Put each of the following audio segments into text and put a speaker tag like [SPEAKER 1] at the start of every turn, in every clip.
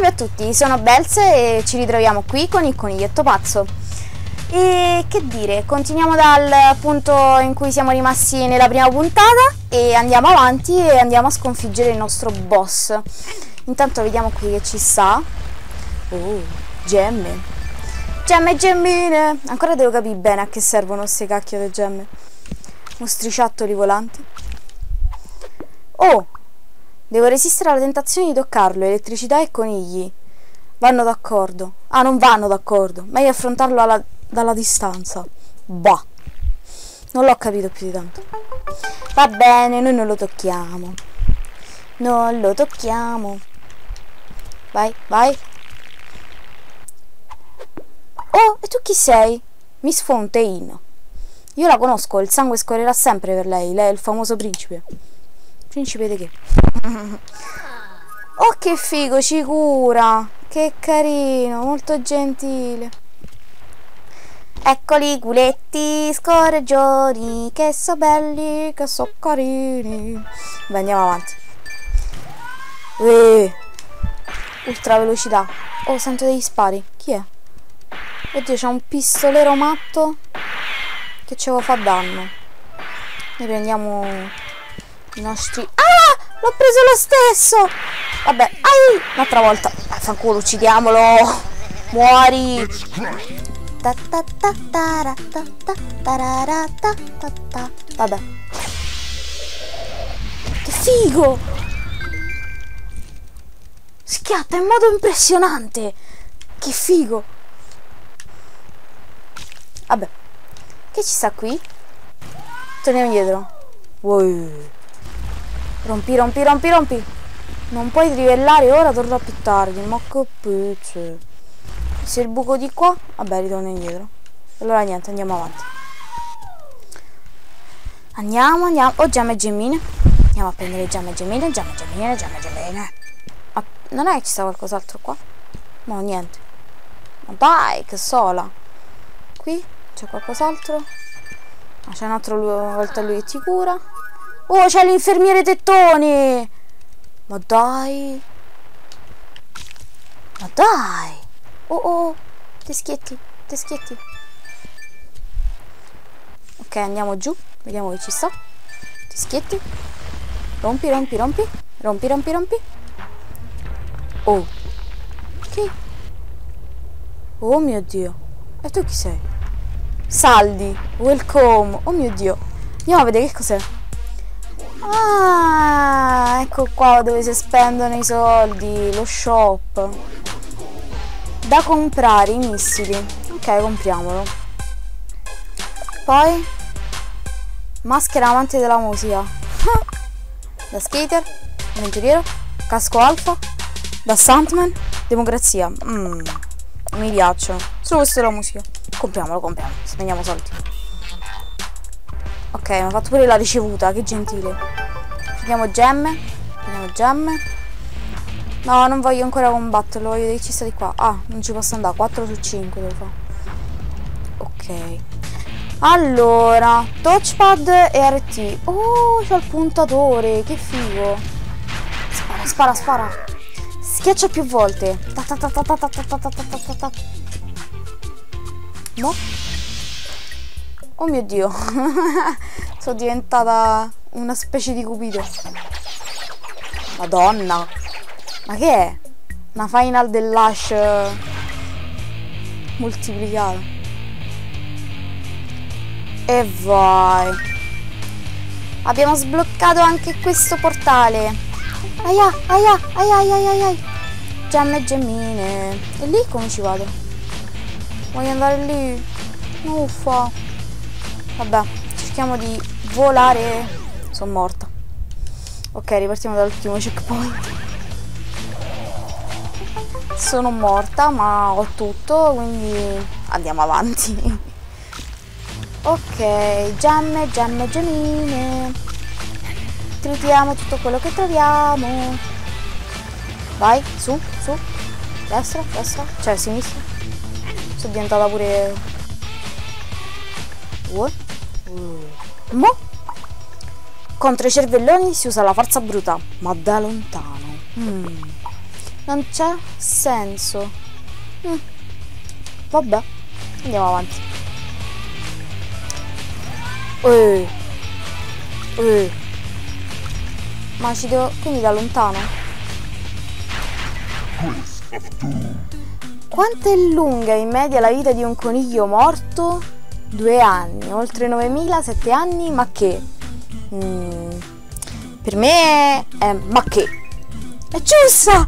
[SPEAKER 1] Salve a tutti, sono Belze e ci ritroviamo qui con il coniglietto pazzo. E che dire, continuiamo dal punto in cui siamo rimasti nella prima puntata e andiamo avanti e andiamo a sconfiggere il nostro boss. Intanto vediamo qui che ci sta. Oh, gemme. Gemme e gemmine. Ancora devo capire bene a che servono queste cacchio di gemme. Mostriciattoli volanti. Oh, devo resistere alla tentazione di toccarlo. Elettricità e conigli vanno d'accordo. Ah, non vanno d'accordo. Meglio affrontarlo dalla distanza. Bah, non l'ho capito più di tanto. Va bene, noi non lo tocchiamo. Non lo tocchiamo. Vai, vai. Oh, e tu chi sei? Miss Fontaine. Io la conosco, il sangue scorrerà sempre per lei. Lei è il famoso principe. Principe di che? Oh, che figo, ci cura. Che carino, molto gentile. Eccoli culetti, scorreggioni, che so belli, che so carini. Beh, andiamo avanti. Ultra velocità. Oh, sento degli spari. Chi è? Oddio, c'è un pistolero matto che ce lo fa danno. Noi prendiamo i nostri... Ah! L'ho preso lo stesso! Vabbè, ai! Un'altra volta. Fanculo, uccidiamolo! Muori! Vabbè. Che figo! Schiatta in modo impressionante! Che figo! Vabbè. Che ci sta qui? Torniamo indietro. Wow. Rompi, rompi, rompi, rompi. Non puoi trivellare ora, torna più tardi. Ma che pizze. Se il buco di qua, vabbè, ritorno indietro. Allora niente, andiamo avanti. Andiamo, andiamo. Oh, gemme e gemmine. Andiamo a prendere gemme e gemmine, gemme e gemmine, gemme e gemmine. Ah, non è che ci sta qualcos'altro qua? No, niente. Ma dai, che sola. Qui c'è qualcos'altro? Ah, c'è un altro una volta lui che ti cura. Oh, c'è l'infermiere tettone. Ma dai. Ma dai. Oh, oh, teschietti, teschietti. Ok, andiamo giù. Vediamo che ci sta. Teschietti. Rompi, rompi, rompi. Rompi, rompi, rompi. Oh. Che? Oh mio Dio. E tu chi sei? Saldi. Welcome. Oh mio Dio. Andiamo a vedere che cos'è. Ah, ecco qua dove si spendono i soldi. Lo shop. Da comprare i missili. Ok, compriamolo. Poi maschera amante della musica. Da skater, avventuriero, casco alfa, da stuntman, democrazia. Mi piacciono. Solo questo è la musica. Compriamolo, compriamolo. Spendiamo soldi. Ok, mi ha fatto pure la ricevuta, che gentile. Prendiamo gemme. Prendiamo gemme. No, non voglio ancora combatterlo, voglio vedere che ci sta di qua. Ah, non ci posso andare, 4 su 5 devo fare. Ok. Allora, touchpad e RT. Oh, c'ho il puntatore, che figo. Spara, spara, spara. Schiaccia più volte. No? Oh mio Dio. Sono diventata una specie di cupido. Madonna. Ma che è? Una final dell'Ash moltiplicata. E vai. Abbiamo sbloccato anche questo portale. Aia, aia, aia, aia, aia, aia. Gemme e gemmine. E lì come ci vado? Voglio andare lì. Uffa. Vabbè, cerchiamo di volare. Sono morta. Ok, ripartiamo dall'ultimo checkpoint. Sono morta, ma ho tutto, quindi andiamo avanti. Ok, gemme, gemme, gemmine. Tritiamo tutto quello che troviamo. Vai, su, su. Destra, destra, cioè sinistra. Sono diventata pure... Mo? Contro i cervelloni si usa la forza bruta, ma da lontano. Non c'è senso. Vabbè, andiamo avanti. Ma ci devo... quindi da lontano? Quanto è lunga in media la vita di un coniglio morto? 2 anni, oltre 9.000, 7 anni, ma che? Per me è ma che? È giusta!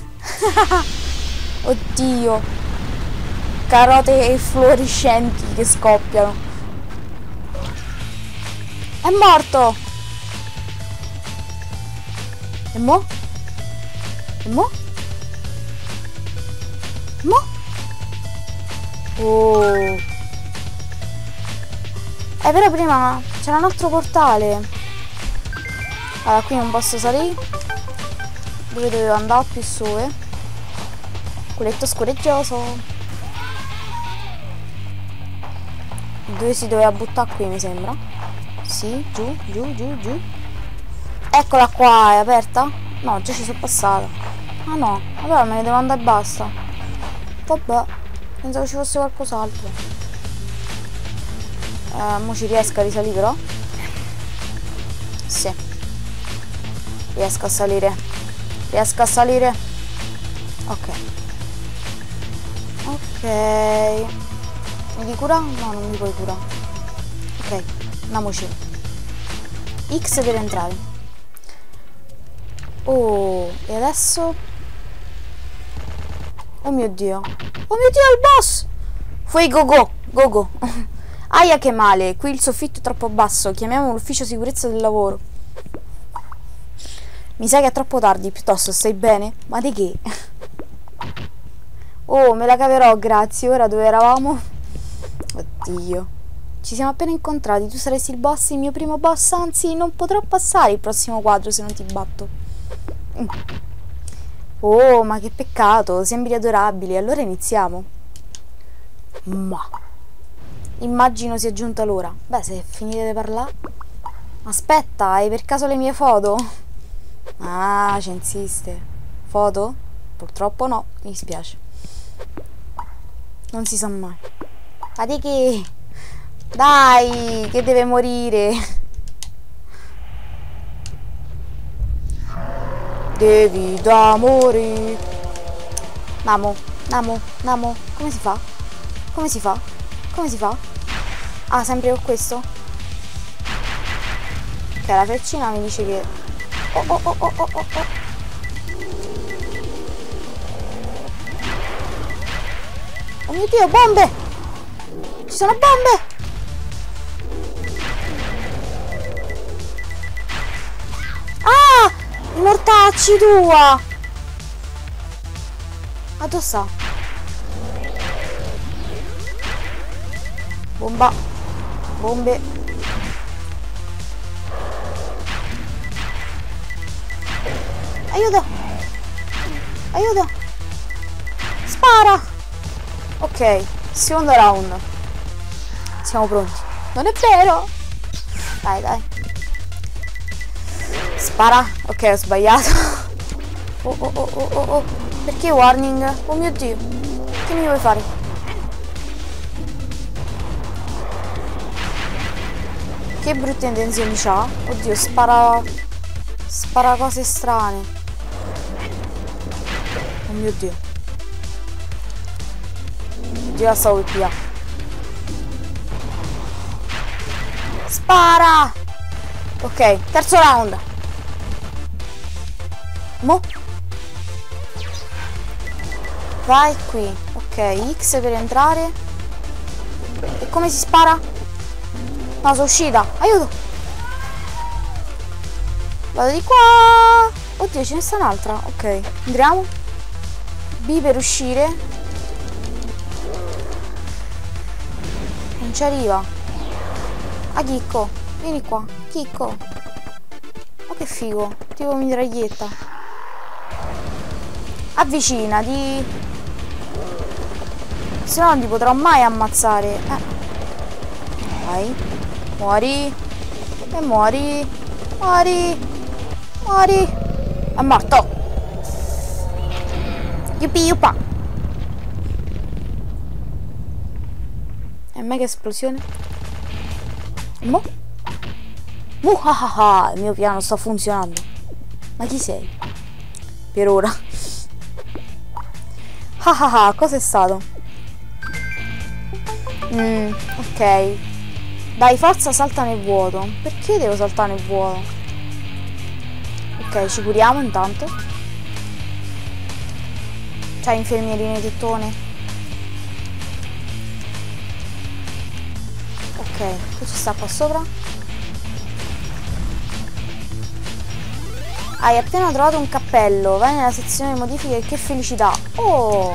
[SPEAKER 1] Oddio, carote fluorescenti che scoppiano. È morto! E mo? E mo? Mo? Oh! Però prima c'era un altro portale. Allora, qui non posso salire. Dove dovevo andare? Più su, culetto scoreggioso. Dove si doveva buttare? Qui mi sembra. Sì, giù, giù, giù, giù. Eccola qua, è aperta? No, già ci sono passata. Ah no, allora me ne devo andare e basta. Vabbè, pensavo ci fosse qualcos'altro. Mo ci riesco a risalire però? Sì. Riesco a salire. Riesco a salire. Ok. Ok. Mi devi curare? No, non mi puoi curare. Ok, andiamoci. X per entrare. Oh, e adesso? Oh mio Dio. Oh mio Dio, è il boss! Fuori go go, go go. Aia che male, qui il soffitto è troppo basso. Chiamiamo l'ufficio sicurezza del lavoro. Mi sa che è troppo tardi, piuttosto stai bene? Ma di che? Oh, me la caverò, grazie. Ora dove eravamo? Oddio. Ci siamo appena incontrati, tu saresti il boss, il mio primo boss, anzi non potrò passare il prossimo quadro se non ti batto. Oh, ma che peccato, sembri adorabile. Allora iniziamo. Ma immagino sia giunta l'ora. Beh, se finite di parlare. Aspetta, hai per caso le mie foto? Ah, ci insiste. Foto? Purtroppo no, mi dispiace. Non si sa mai. Ma di che? Dai, che deve morire. Devi da morire. Namo, Namo, Namo. Come si fa? Come si fa? Come si fa? Ah, sempre con questo? Ok, la freccina mi dice che... Oh, oh, oh, oh, oh, oh, oh. Oh mio Dio, bombe! Ci sono bombe! Ah! I mortacci tua! Ma dove sta? Bomba! Bombe! Aiuto! Aiuto! Spara! Ok, secondo round. Siamo pronti. Non è vero? Dai, dai. Spara. Ok, ho sbagliato. Oh, oh, oh, oh, oh, oh. Perché warning? Oh mio Dio. Che mi vuoi fare? Che brutte intenzioni c'ha? Oddio, spara... Spara cose strane. Oh mio Dio. Oddio, la stavo per via. Spara! Ok, terzo round. Mo? Vai qui. Ok, X per entrare. E come si spara? No, sono uscita. Aiuto! Vado di qua. Oddio, ce ne sta un'altra. Ok, entriamo. B per uscire. Non ci arriva. Ah, Chicco, vieni qua. Chicco. Ma che figo. Tipo mitraglietta. Avvicinati. Se no non ti potrò mai ammazzare. Vai. Muori. E muori. Muori. Muori. È morto. Yuppie yuppa. E mega esplosione. Mo? Muhahaha, il mio piano sta funzionando. Ma chi sei? Per ora. Hahaha, cosa è stato? Ok. Dai, forza, salta nel vuoto. Perché devo saltare nel vuoto? Ok, ci curiamo intanto. C'hai infermierino tettone. Ok, che ci sta qua sopra? Hai appena trovato un cappello. Vai nella sezione modifiche e che felicità. Oh!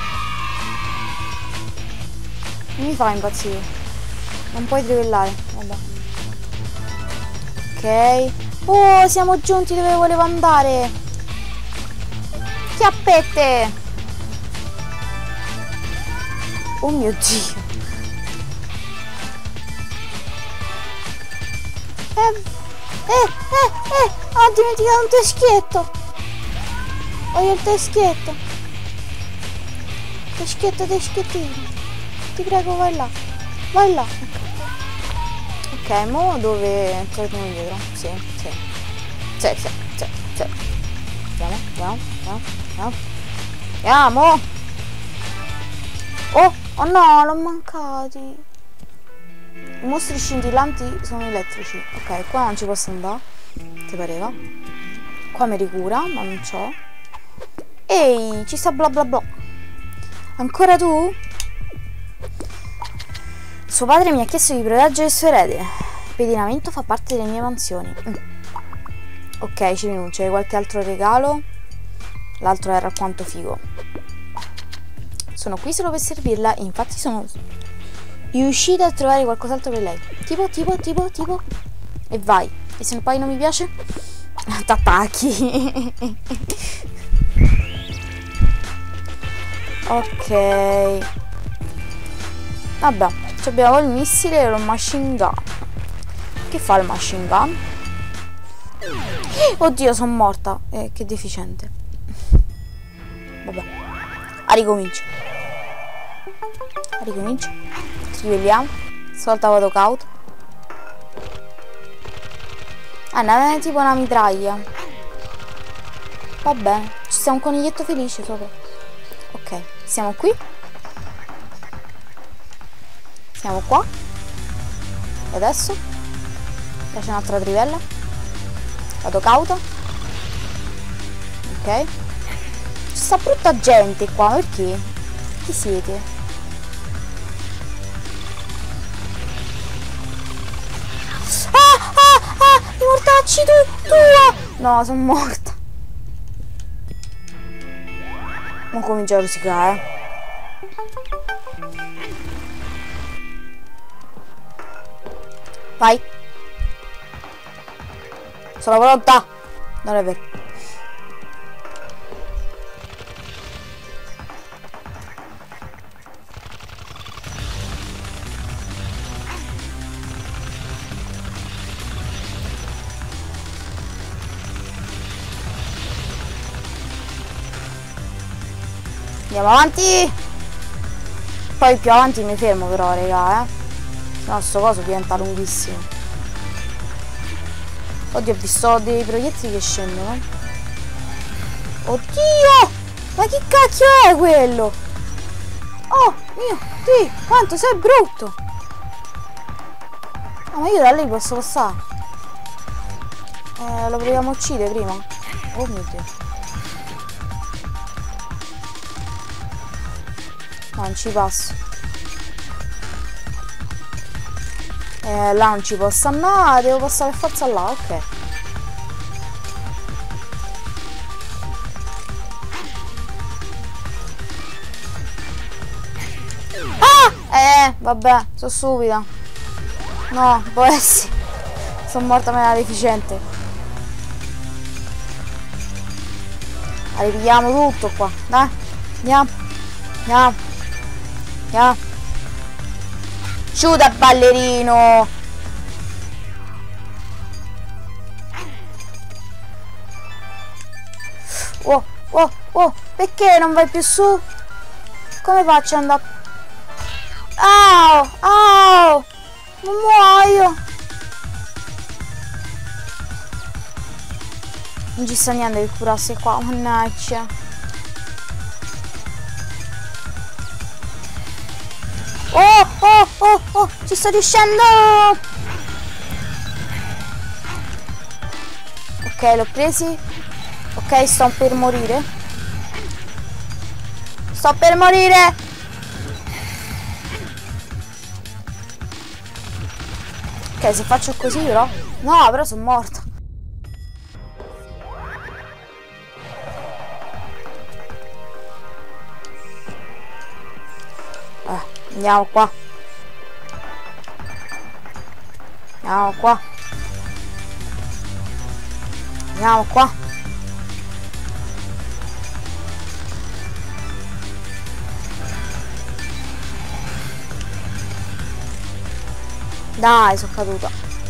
[SPEAKER 1] Non mi fa impazzire. Non puoi trivellare. Vabbè. Ok. Oh, siamo giunti dove volevo andare. Chiappette. Oh mio Dio. Ho dimenticato un teschietto. Voglio il teschietto. Teschettino. Ti prego, vai là. Vai là. Ok, mo dove torniamo indietro? Sì. Andiamo. Oh no, l'ho mancati. I mostri scintillanti sono elettrici. Ok, qua non ci posso andare. Ti pareva? Qua mi ricura, ma non c'ho. Ehi, ci sta bla bla bla. Ancora tu? Suo padre mi ha chiesto di proteggere il suo erede. Il pedinamento fa parte delle mie mansioni. Ok, ci rinuncia. Hai qualche altro regalo? L'altro era alquanto figo. Sono qui solo per servirla. Infatti sono riuscita a trovare qualcos'altro per lei. Tipo. E vai. E se poi non mi piace? T'attacchi. Ok. Vabbè, abbiamo il missile e lo machine gun. Che fa il machine gun? Oddio, sono morta. Che deficiente. Vabbè. Ricomincio. Trivelliamo. Stavolta vado cauto. È tipo una mitraglia. Va bene. Ci sta un coniglietto felice sopra. Ok, siamo qui. Siamo qua. E adesso? C'è un'altra trivella. Vado cauta. Ok. Ci sta brutta gente qua. Perché? Chi siete? I mortacci tua! No, sono morta. Non comincia a rosicare. Vai. Sono pronta. Non è vero. Andiamo avanti. Poi più avanti mi fermo però, raga, no, sto coso diventa lunghissimo. Oddio, ho visto dei proiettili che scendono. Oddio! Ma che cacchio è quello? Oh mio Dio, quanto sei brutto! Ah, ma io da lì posso passare. Lo proviamo a uccidere prima. Oh mio Dio. No, non ci passo. Là non ci posso andare, devo passare per forza là, ok. Vabbè, sono stupida. No, può essere. Sono morta meno deficiente. Ripigliamo tutto qua, dai. Andiamo. Giù da ballerino. Oh, Oh, perché non vai più su? Come faccio ad andare? Au, au, non muoio. Non ci sta niente che curasse qua, mannaggia. Oh, oh, oh, oh, ci sto riuscendo. Ok, l'ho presi. Ok, sto per morire. Sto per morire. Ok, se faccio così però. No, però sono morta. Andiamo qua. Andiamo qua. Andiamo qua. Dai, sono caduta.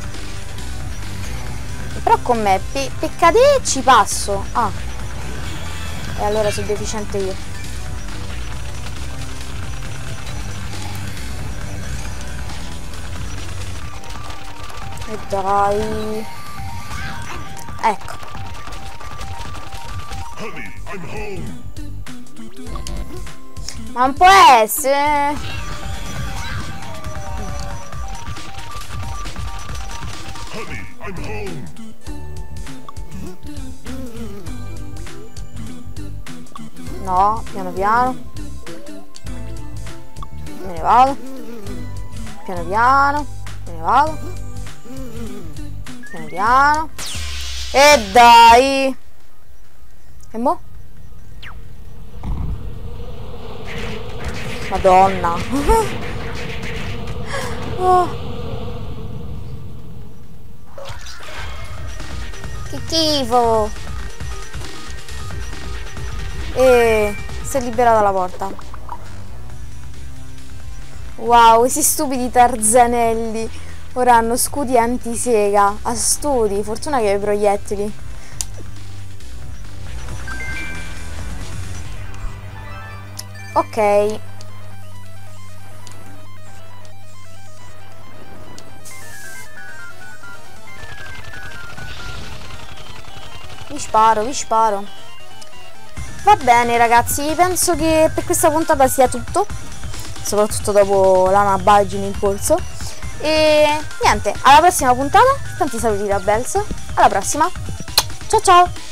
[SPEAKER 1] Però con me, per cadere ci passo. Ah. E allora sono deficiente io. E dai. Ecco. Ma non può essere. No, piano piano. Me ne vado. Piano piano. Me ne vado. Piano piano. E dai. E mo? Madonna. Oh. Che schifo. E si è liberata la porta. Wow, questi stupidi tarzanelli. Ora hanno scudi antisega. A studi, fortuna che ho i proiettili. Ok. Vi sparo, vi sparo. Va bene ragazzi, penso che per questa puntata sia tutto. Soprattutto dopo la nabagine in corso. E niente, alla prossima puntata. Tanti saluti da Bells. Alla prossima. Ciao ciao.